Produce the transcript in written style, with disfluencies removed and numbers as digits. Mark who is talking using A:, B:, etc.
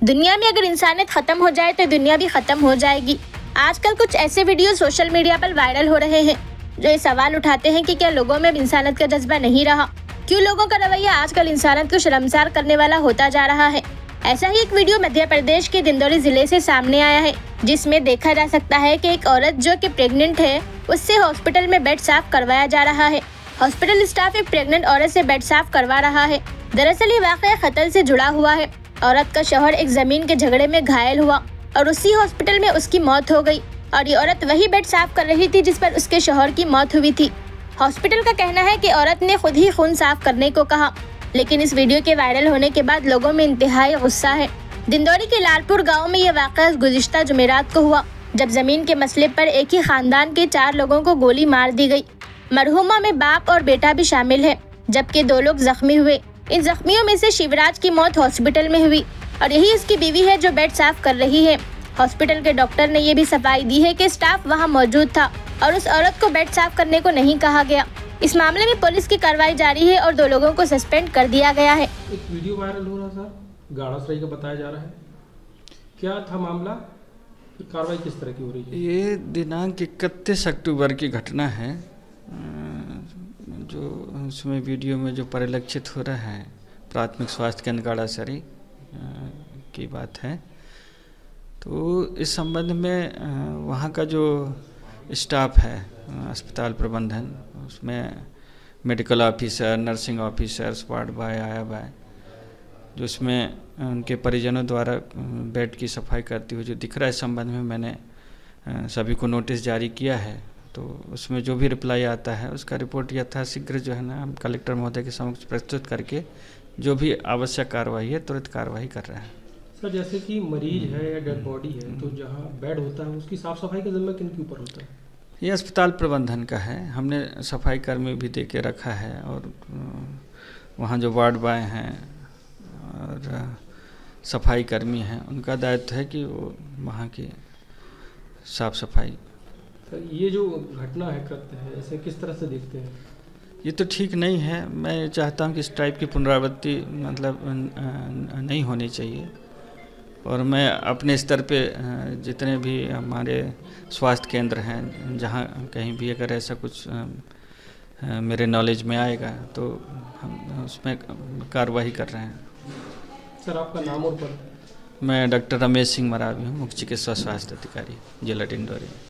A: दुनिया में अगर इंसानियत खत्म हो जाए तो दुनिया भी खत्म हो जाएगी। आजकल कुछ ऐसे वीडियो सोशल मीडिया पर वायरल हो रहे हैं जो ये सवाल उठाते हैं कि क्या लोगों में इंसानियत का जज्बा नहीं रहा, क्यों लोगों का रवैया आजकल इंसानियत को शर्मसार करने वाला होता जा रहा है। ऐसा ही एक वीडियो मध्य प्रदेश के दिंडोरी जिले से सामने आया है, जिसमें देखा जा सकता है कि एक औरत जो कि प्रेग्नेंट है उससे हॉस्पिटल में बेड साफ करवाया जा रहा है। हॉस्पिटल स्टाफ एक प्रेग्नेंट औरत से बेड साफ करवा रहा है। दरअसल ये वाकया कत्ल से जुड़ा हुआ है। औरत का शौहर एक जमीन के झगड़े में घायल हुआ और उसी हॉस्पिटल में उसकी मौत हो गई और ये औरत वही बेड साफ कर रही थी जिस पर उसके शौहर की मौत हुई थी। हॉस्पिटल का कहना है कि औरत ने खुद ही खून साफ करने को कहा, लेकिन इस वीडियो के वायरल होने के बाद लोगों में इंतहाई गुस्सा है। दिंडोरी के लालपुर गाँव में यह वाकया गुज़िश्ता जुमेरात को हुआ, जब जमीन के मसले पर एक ही खानदान के 4 लोगों को गोली मार दी गई। मरहुमा में बाप और बेटा भी शामिल है, जबकि 2 लोग जख्मी हुए। इन जख्मियों में से शिवराज की मौत हॉस्पिटल में हुई और यही उसकी बीवी है जो बेड साफ कर रही है। हॉस्पिटल के डॉक्टर ने ये भी सफाई दी है कि स्टाफ वहां मौजूद था और उस औरत को बेड साफ करने को नहीं कहा गया। इस मामले में पुलिस की कार्रवाई जारी है और 2 लोगों को सस्पेंड कर दिया गया है।
B: एक वीडियो वायरल हो रहा था, गाड़ासराय का बताया जा रहा है, क्या था मामला, कार्रवाई किस तरह की हो रही है?
C: ये दिनांक 31 अक्टूबर की घटना है, जो उसमें वीडियो में जो परिलक्षित हो रहा है प्राथमिक स्वास्थ्य केंद्र गाड़ासराय की बात है। तो इस संबंध में वहाँ का जो स्टाफ है, अस्पताल प्रबंधन, उसमें medical officer, nursing officers, ward boy, आया बॉय, जो उसमें उनके परिजनों द्वारा बेड की सफाई करते हुए जो दिख रहा है, इस संबंध में मैंने सभी को नोटिस जारी किया है। तो उसमें जो भी रिप्लाई आता है उसका रिपोर्ट यथाशीघ्र जो है ना हम कलेक्टर महोदय के समक्ष प्रस्तुत करके जो भी आवश्यक कार्रवाई है तुरंत कार्रवाई कर रहे हैं।
B: सर, जैसे कि मरीज है या डेड बॉडी है तो जहाँ बेड होता है उसकी साफ सफाई का जिम्मा किन के ऊपर होता है?
C: ये अस्पताल प्रबंधन का है। हमने सफाई कर्मी भी दे के रखा है और वहाँ जो वार्ड बॉय हैं और सफाई कर्मी हैं उनका दायित्व है कि वो वहाँ की साफ सफाई।
B: सर, ये जो घटना है, कृत्य है, ऐसे किस तरह से देखते हैं?
C: ये तो ठीक नहीं है। मैं चाहता हूँ कि इस टाइप की पुनरावृत्ति मतलब नहीं होनी चाहिए और मैं अपने स्तर पे जितने भी हमारे स्वास्थ्य केंद्र हैं जहाँ कहीं भी अगर ऐसा कुछ मेरे नॉलेज में आएगा तो हम उसमें कार्रवाई कर रहे हैं।
B: सर, आपका नाम और पद?
C: मैं डॉक्टर रमेश सिंह मरावी हूँ, मुख्य चिकित्सा स्वास्थ्य अधिकारी, जिला दिंडोरी।